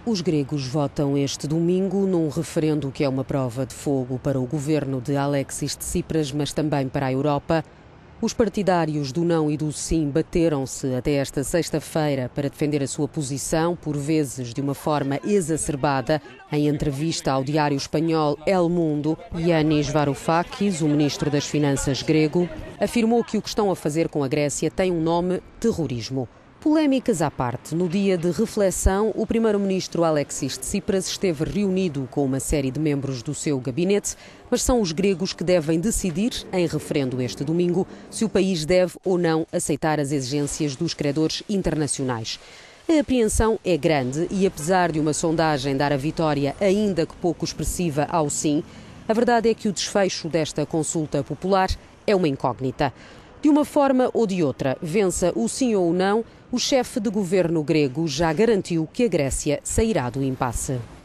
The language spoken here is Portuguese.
Os gregos votam este domingo num referendo que é uma prova de fogo para o governo de Alexis Tsipras, mas também para a Europa. Os partidários do não e do sim bateram-se até esta sexta-feira para defender a sua posição, por vezes de uma forma exacerbada. Em entrevista ao diário espanhol El Mundo, Yanis Varoufakis, o ministro das Finanças grego, afirmou que o que estão a fazer com a Grécia tem um nome: terrorismo. Polémicas à parte, no dia de reflexão, o primeiro-ministro Alexis Tsipras esteve reunido com uma série de membros do seu gabinete, mas são os gregos que devem decidir, em referendo este domingo, se o país deve ou não aceitar as exigências dos credores internacionais. A apreensão é grande e, apesar de uma sondagem dar a vitória ainda que pouco expressiva ao sim, a verdade é que o desfecho desta consulta popular é uma incógnita. De uma forma ou de outra, vença o sim ou o não, o chefe de governo grego já garantiu que a Grécia sairá do impasse.